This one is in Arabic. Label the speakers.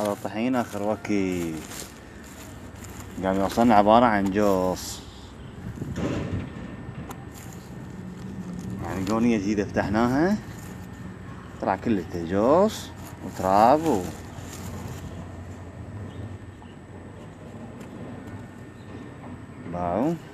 Speaker 1: هذا طحين اخر وكي قام يوصلنا عبارة عن جوص، يعني قونية جديدة فتحناها طلع كلته جوص وتراب باعوا.